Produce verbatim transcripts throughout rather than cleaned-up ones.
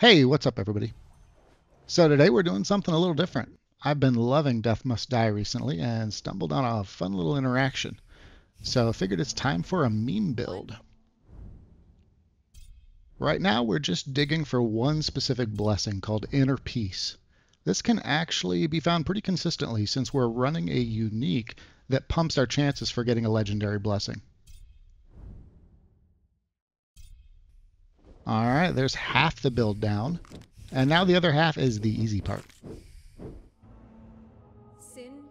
Hey, what's up, everybody? So today we're doing something a little different. I've been loving Death Must Die recently and stumbled on a fun little interaction. So I figured it's time for a meme build. Right now we're just digging for one specific blessing called Inner Peace. This can actually be found pretty consistently since we're running a unique that pumps our chances for getting a legendary blessing. Alright, there's half the build down. And now the other half is the easy part. Sin.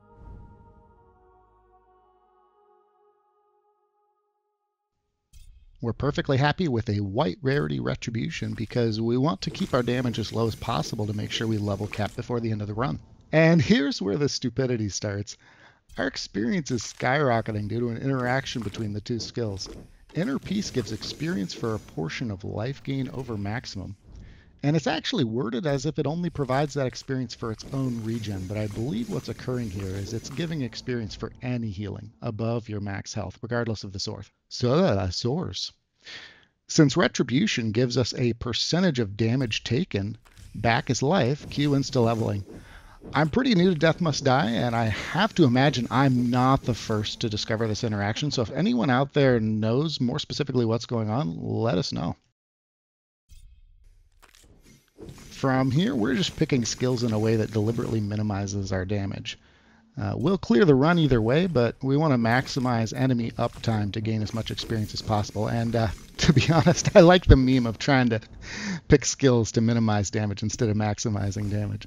We're perfectly happy with a white rarity retribution because we want to keep our damage as low as possible to make sure we level cap before the end of the run. And here's where the stupidity starts. Our experience is skyrocketing due to an interaction between the two skills. Inner Peace gives experience for a portion of life gain over maximum. And it's actually worded as if it only provides that experience for its own regen, but I believe what's occurring here is it's giving experience for any healing above your max health, regardless of the source. So, uh, source. Since Retribution gives us a percentage of damage taken back as life, Q insta leveling. I'm pretty new to Death Must Die, and I have to imagine I'm not the first to discover this interaction, so if anyone out there knows more specifically what's going on, let us know. From here, we're just picking skills in a way that deliberately minimizes our damage. Uh, we'll clear the run either way, but we want to maximize enemy uptime to gain as much experience as possible. And uh, to be honest, I like the meme of trying to pick skills to minimize damage instead of maximizing damage.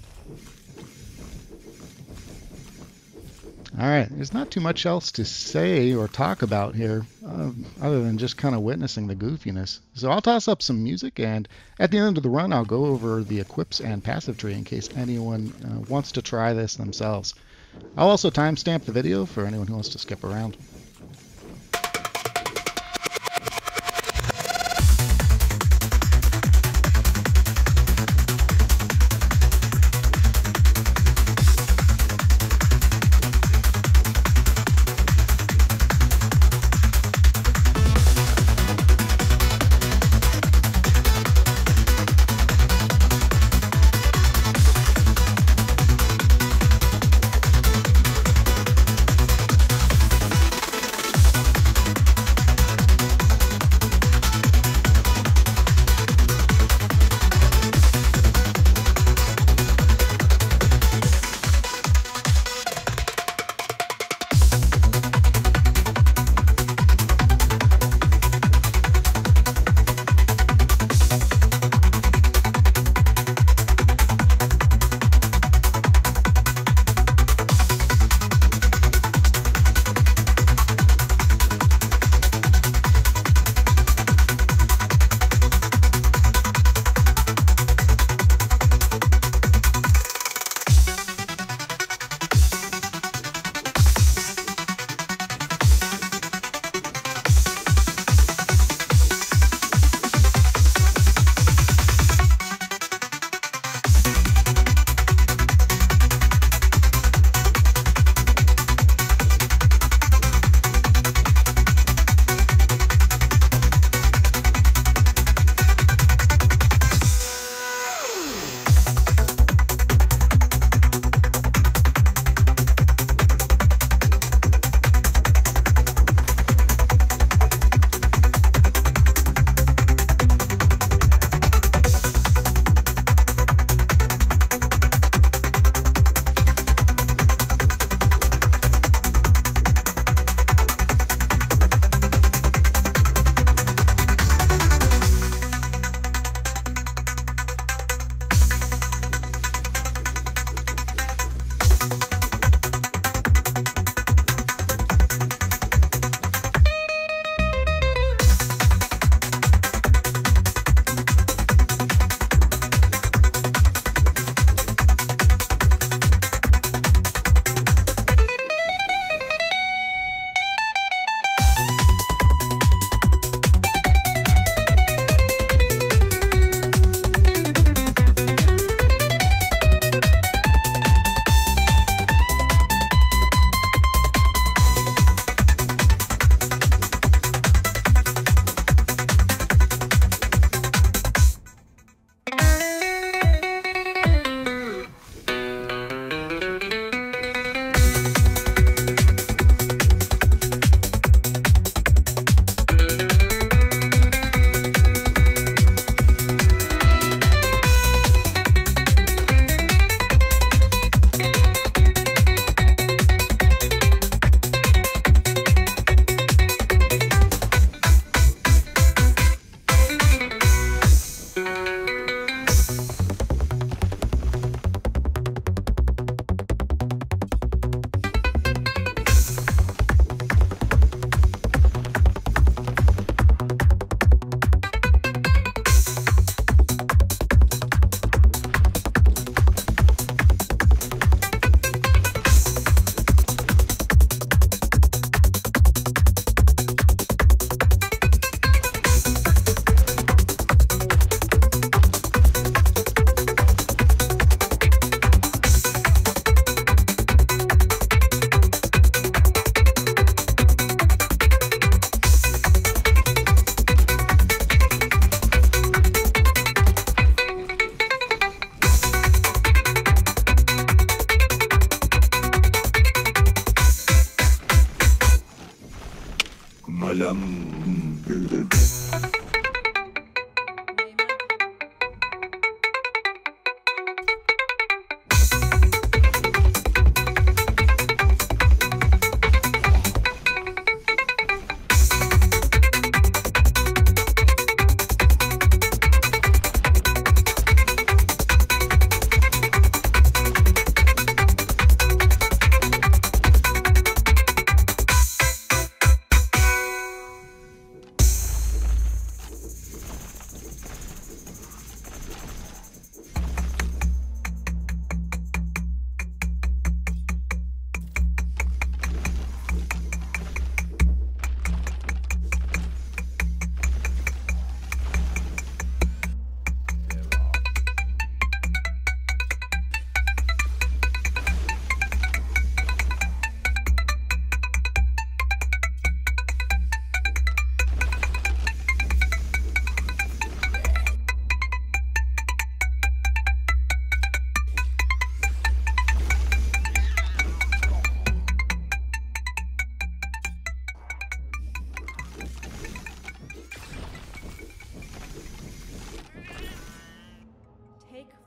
Alright, there's not too much else to say or talk about here, uh, other than just kind of witnessing the goofiness. So I'll toss up some music, and at the end of the run I'll go over the equips and passive tree in case anyone uh, wants to try this themselves. I'll also timestamp the video for anyone who wants to skip around.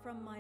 from my...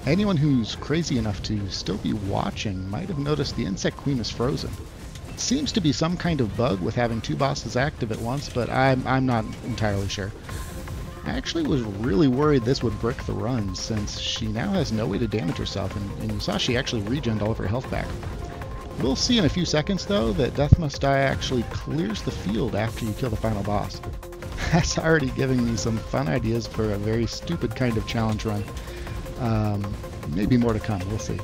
Anyone who's crazy enough to still be watching might have noticed the insect queen is frozen. It seems to be some kind of bug with having two bosses active at once, but I'm, I'm not entirely sure. I actually was really worried this would brick the run, since she now has no way to damage herself, and, and you saw she actually regened all of her health back. We'll see in a few seconds, though, that Death Must Die actually clears the field after you kill the final boss. That's already giving me some fun ideas for a very stupid kind of challenge run. Um, maybe more to come, we'll see.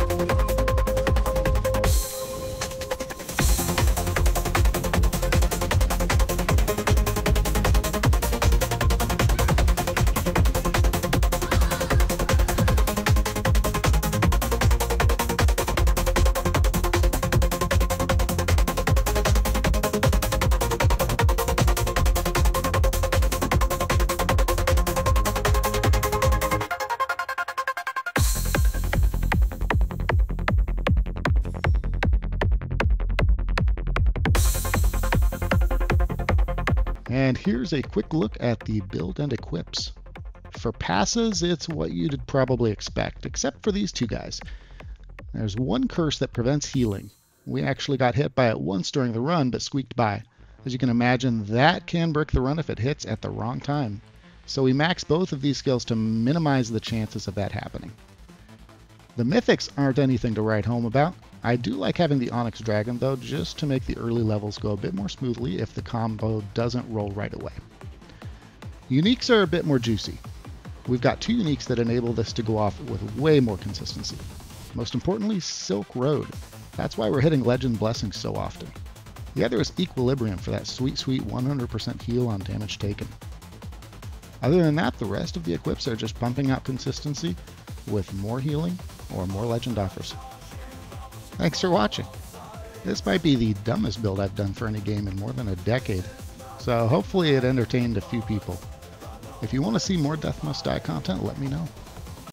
And here's a quick look at the build and equips. For passes, it's what you'd probably expect, except for these two guys. There's one curse that prevents healing. We actually got hit by it once during the run, but squeaked by. As you can imagine, that can brick the run if it hits at the wrong time. So we max both of these skills to minimize the chances of that happening. The mythics aren't anything to write home about. I do like having the Onyx Dragon, though, just to make the early levels go a bit more smoothly if the combo doesn't roll right away. Uniques are a bit more juicy. We've got two uniques that enable this to go off with way more consistency. Most importantly, Silk Road. That's why we're hitting Legend Blessings so often. The other is Equilibrium for that sweet, sweet one hundred percent heal on damage taken. Other than that, the rest of the equips are just pumping out consistency with more healing or more legend offers. Thanks for watching. This might be the dumbest build I've done for any game in more than a decade, so hopefully it entertained a few people. If you want to see more Death Must Die content, let me know.